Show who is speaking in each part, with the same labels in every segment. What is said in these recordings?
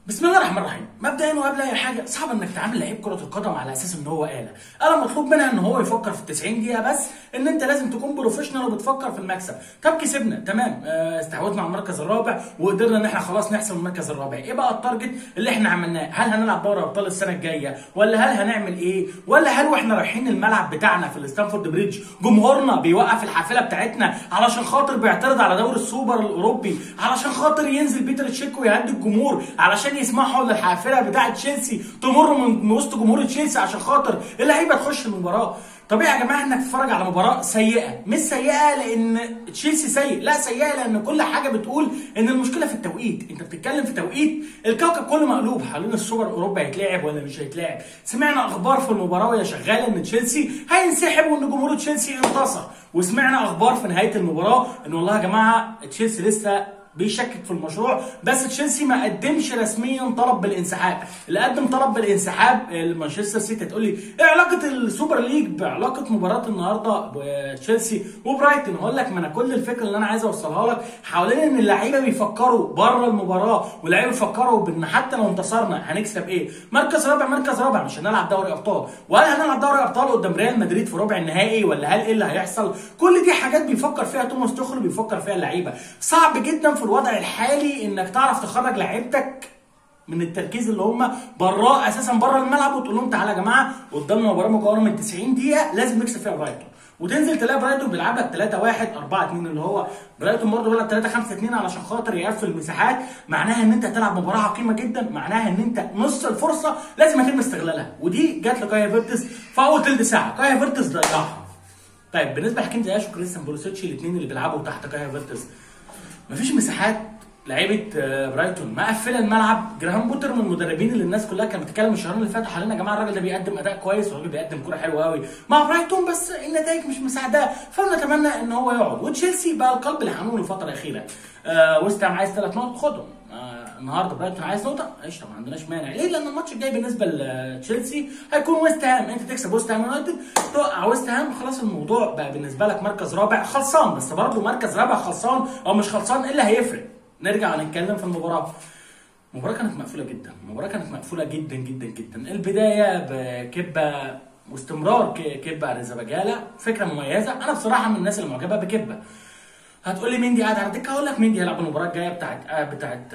Speaker 1: بسم الله الرحمن الرحيم. مبدئيا وقبل اي حاجه، صعب انك تعامل لعيب كره القدم على اساس ان هو آلة مطلوب منها ان هو يفكر في ال 90 دقيقه، بس ان انت لازم تكون بروفيشنال وبتفكر في المكسب. طب كسبنا تمام، استحوذنا على المركز الرابع وقدرنا ان احنا خلاص نحسم المركز الرابع. ايه بقى التارجت اللي احنا عملناه؟ هل هنلعب دوري ابطال السنه الجايه، ولا هل هنعمل ايه، ولا هل واحنا رايحين الملعب بتاعنا في الستانفورد بريدج جمهورنا بيوقف الحافله بتاعتنا علشان خاطر بيعترض على دوري السوبر الاوروبي، علشان خاطر ينزل بيتر تشيك ويهدي الجمهور علشان يسمحوا للحافله بتاعه تشيلسي تمر من وسط جمهور تشيلسي عشان خاطر اللعيبه تخش المباراه؟ طبيعي يا جماعه انك تتفرج على مباراه سيئه، مش سيئه لان تشيلسي سيء، لا سيئه لان كل حاجه بتقول ان المشكله في التوقيت. انت بتتكلم في توقيت الكوكب كله مقلوب حوالين السوبر الاوروبي، هيتلعب ولا مش هيتلعب. سمعنا اخبار في المباراه وهي شغاله ان تشيلسي هينسحب وان جمهور تشيلسي انتصر، وسمعنا اخبار في نهايه المباراه ان والله يا جماعه تشيلسي لسه بيشكك في المشروع، بس تشيلسي ما قدمش رسميا طلب بالانسحاب. اللي قدم طلب بالانسحاب مانشستر سيتي. هتقول لي ايه علاقه السوبر ليج بعلاقه مباراه النهارده بتشيلسي وبرايتون؟ هقول لك، ما انا كل الفكره اللي انا عايز اوصلها لك حوالين ان اللعيبه بيفكروا بره المباراه، واللعيبه بيفكروا بان حتى لو انتصرنا هنكسب ايه؟ مركز رابع، مركز رابع، مش هنلعب دوري ابطال، ولا هنلعب دوري ابطال قدام ريال مدريد في ربع النهائي، ولا هل ايه اللي هيحصل؟ كل دي حاجات بيفكر فيها توماس توخل، بيفكر فيها اللعيبه. صعب جدا في الوضع الحالي انك تعرف تخرج لعيبتك من التركيز اللي هم براه اساسا بره الملعب وتقول لهم تعالى يا جماعه قدامنا مباراه مكونه من 90 دقيقه لازم نكسب فيها برايتون، وتنزل تلاقي برايتون بيلعب لك 3-1 4-2، اللي هو برايتون برضه بيلعب 3-5-2 علشان خاطر يقفل مساحات. معناها ان انت هتلعب مباراه عقيمه جدا، معناها ان انت نص الفرصه لازم يتم استغلالها، ودي جات لكايا فيرتز في اول ثلث ساعه. كايا فيرتز ضيعها. طيب بالنسبه لحكيم زياش وكريستيان بولوسيتش، الاثنين اللي بيلعبوا تحت كايا فيرتز، مفيش مساحات. لعيبه برايتون مقفله الملعب. جراهام بوتر من المدربين اللي الناس كلها كانت بتتكلم الشهرين اللي فاتوا حوالين يا جماعه الراجل ده بيقدم اداء كويس والراجل بيقدم كوره حلوه قوي مع برايتون، بس النتائج مش مساعداه، فنتمنى ان هو يقعد. وتشيلسي بقى القلب الحنون الفتره الاخيره. ويست هام عايز 3 نقط، خدهم. النهارده برايتون عايز نقطه، قشطه ما عندناش مانع. ليه؟ لان الماتش الجاي بالنسبه لتشيلسي هيكون ويست هام، انت تكسب ويست هام يونايتد توقع ويست هام، خلاص الموضوع بقى بالنسبه لك مركز رابع خلصان. بس برضه مركز رابع خلصان او مش خلصان ايه اللي هيفرق؟ نرجع نتكلم في المباراه. المباراه كانت مقفوله جدا، المباراه كانت مقفوله جدا جدا جدا. البدايه بكبه واستمرار كبه اريزاباجالا، فكره مميزه. انا بصراحه من الناس اللي معجبه بكبه. هتقول لي مندي قاعد على الدكه، هقول لك مندي هيلعب المباراه الجايه بتاعت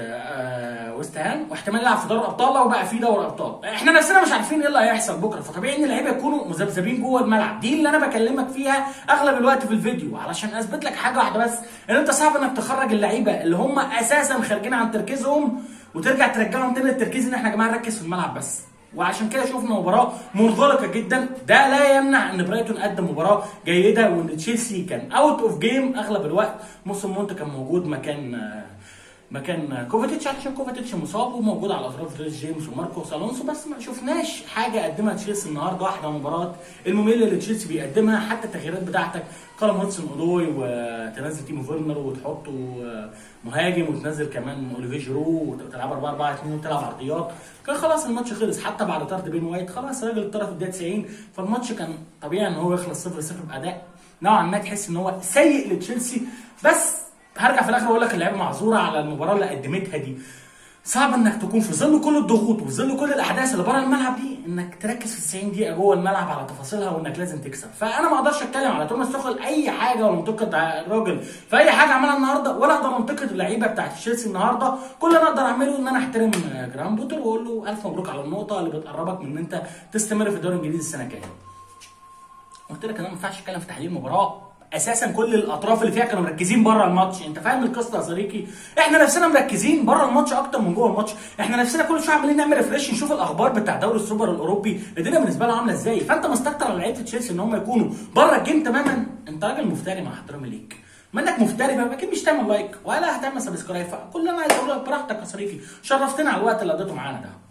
Speaker 1: ويست هام، واحتمال يلعب في دوري الابطال لو بقى في دوري ابطال. احنا نفسنا مش عارفين ايه اللي هيحصل بكره، فطبيعي ان اللعيبه يكونوا مذبذبين جوه الملعب. دي اللي انا بكلمك فيها اغلب الوقت في الفيديو علشان اثبت لك حاجه واحده بس، ان انت صعب انك تخرج اللعيبه اللي هم اساسا خارجين عن تركيزهم وترجع ترجعهم تاني للتركيز ان احنا يا جماعه نركز في الملعب بس. وعشان كده شفنا مباراه منغلقه جدا. ده لا يمنع ان برايتون قدم مباراه جيده، وان تشيلسي كان اوت اوف جيم اغلب الوقت. موسم مونت كان موجود مكان كوفاتيتش علشان كوفاتيتش مصاب، وموجود على الاطراف ريس جيمس وماركوس الونسو، بس ما شفناش حاجه قدمها تشيلسي النهارده. واحده من المباريات الممله اللي تشيلسي بيقدمها. حتى التغييرات بتاعتك كالم هودسون اودوي، وتنزل تيمو فيرنر وتحطه مهاجم، وتنزل كمان اوليفيه جيرو وتلعب 4-4-2 وتلعب عرضيات، كان خلاص الماتش خلص. حتى بعد طرد بين وايت خلاص الراجل اتطرد في الدقيقه 90، فالماتش كان طبيعي ان هو يخلص 0-0 باداء نوعا ما تحس ان هو سيء لتشيلسي. بس هرجع في الاخر واقول لك اللعيبه معذوره على المباراه اللي قدمتها دي. صعب انك تكون في ظل كل الضغوط وفي ظل كل الاحداث اللي بره الملعب دي انك تركز في 90 دقيقه جوه الملعب على تفاصيلها وانك لازم تكسب. فانا ما اقدرش اتكلم على توماس توخل اي حاجه ولا منتقد الراجل في اي حاجه عملها النهارده، ولا اقدر انتقد اللعيبه بتاعت تشيلسي النهارده. كل اللي انا اقدر اعمله ان انا احترم جراهام بوتر واقول له الف مبروك على النقطه اللي بتقربك من ان انت تستمر في الدوري الانجليزي السنه الجايه. قلت لك انا ما ينفعش اتكلم في تحليل المباراه، اساسا كل الاطراف اللي فيها كانوا مركزين بره الماتش. انت فاهم القصه يا صديقي؟ احنا نفسنا مركزين بره الماتش اكتر من جوه الماتش. احنا نفسنا كل شويه عمالين نعمل ريفريش نشوف الاخبار بتاع دوري السوبر الاوروبي الدنيا بالنسبه له عامله ازاي. فانت مستكتر على لعيبه تشيلسي ان هم يكونوا بره الجيم تماما. انت راجل مفتري مع احترامي ليك، ما انك مفتري بقى اكيد مش تعمل لايك ولا هتعمل سبسكرايب. فكل اللي انا عايز اقول لك براحتك يا صديقي، شرفتنا على الوقت اللي قضيته معانا ده.